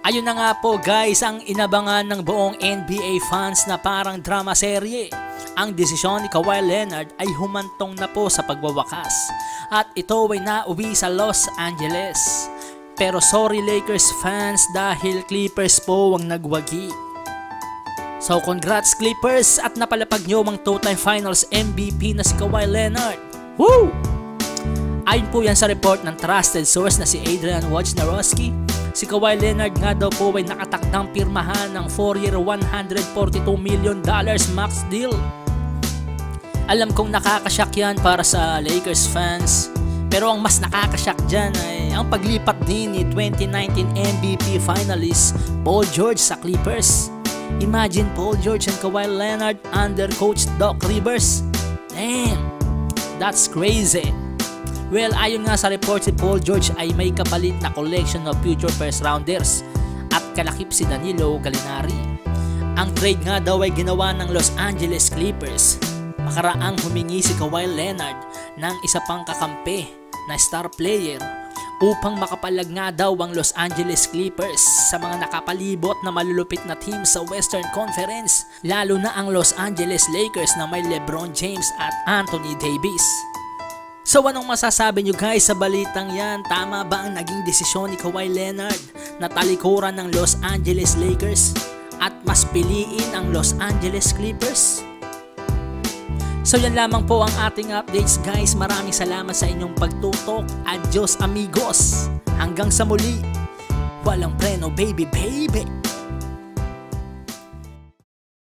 Ayun na nga po guys, ang inabangan ng buong NBA fans na parang drama serye. Ang desisyon ni Kawhi Leonard ay humantong na po sa pagwawakas at ito ay nauwi sa Los Angeles. Pero sorry Lakers fans dahil Clippers po ang nagwagi. So congrats Clippers at napalapag nyo ang two-time finals MVP na si Kawhi Leonard. Woo! Ayon po yan sa report ng trusted source na si Adrian Wojnarowski, si Kawhi Leonard nga daw po ay nakatakdang pirmahan ng 4-year $142 million max deal. Alam kong nakakashock yan para sa Lakers fans, pero ang mas nakakashock dyan ay ang paglipat din ni 2019 MVP finalist Paul George sa Clippers. Imagine Paul George and Kawhi Leonard under coach Doc Rivers. Damn, that's crazy. Well, ayon nga sa report, si Paul George ay may kapalit na collection of future first rounders at kalakip si Danilo Gallinari. Ang trade nga daw ay ginawa ng Los Angeles Clippers. Makaraang humingi si Kawhi Leonard ng isa pang kakampi na star player upang makapalag nga daw ang Los Angeles Clippers sa mga nakapalibot na malulupit na team sa Western Conference, lalo na ang Los Angeles Lakers na may LeBron James at Anthony Davis. So anong masasabi nyo guys sa balitang yan? Tama ba ang naging desisyon ni Kawhi Leonard na talikuran ng Los Angeles Lakers at mas piliin ang Los Angeles Clippers? So yan lamang po ang ating updates guys. Maraming salamat sa inyong pagtutok. Adios amigos. Hanggang sa muli. Walang preno baby baby.